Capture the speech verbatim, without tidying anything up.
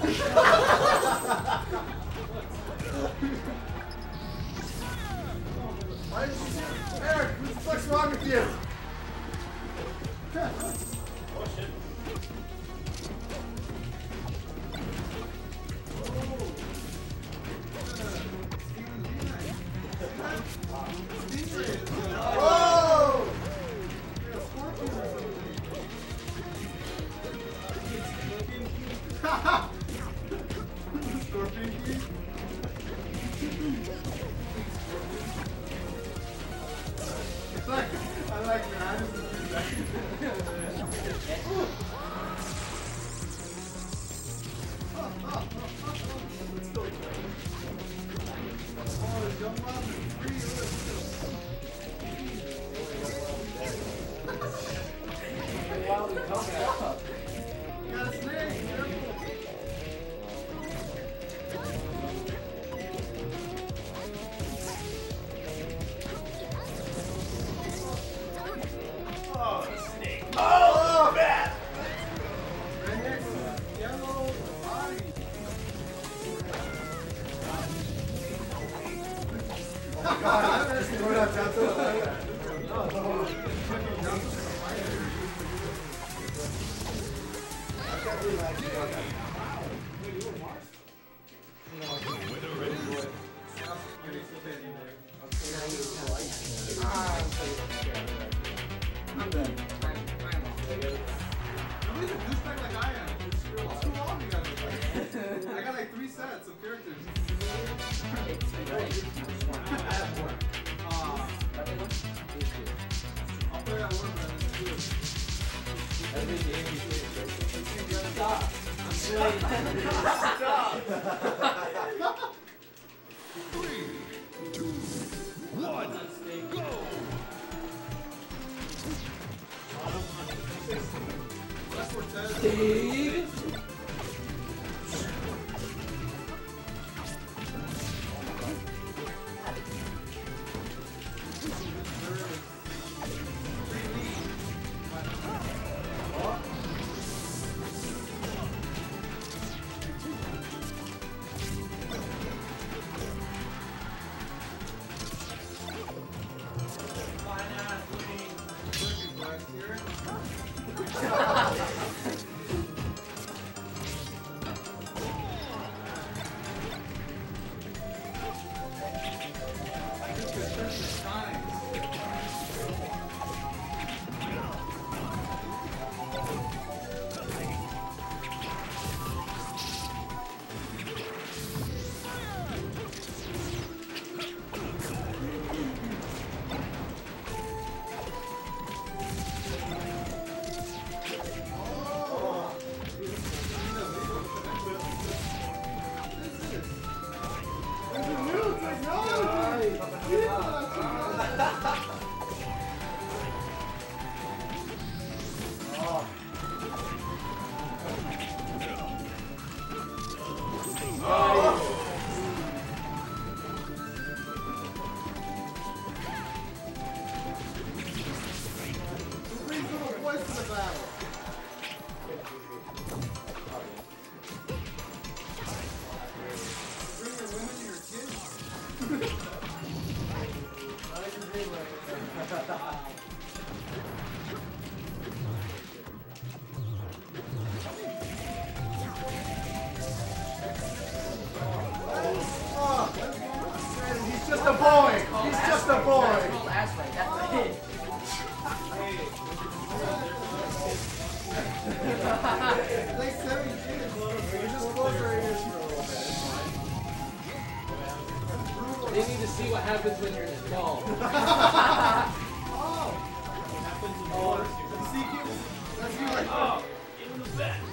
Why did you do Eric, what the fuck's wrong with you? Oh shit. Whoa! Scorpion key? I like, I like your eyes. Oh, the jump off is free. Wow, we come back up. You got a snake, careful. Oh, snake. Oh, man! Right next to the yellow body. Oh, God. We're not down to the left. Oh, no. Fucking jump to the spider. I can't believe I actually got that. Wait, you were Mars? No, I can't. I'm done. Nobody's a douchebag like I am. What's too long you guys are? I got like three sets of characters. I have one. Uh, I'll play that one, but it's good. Every game you play, Stop. stop. Three, two, one, go! That's for ten. Steve. He's just a boy. He's just a boy. Like seven years. You're just close your ears for a little bit. They need to see what happens when you're in a stall. Oh. Happens in the Oh. water. See, that's you like. Oh, in the back.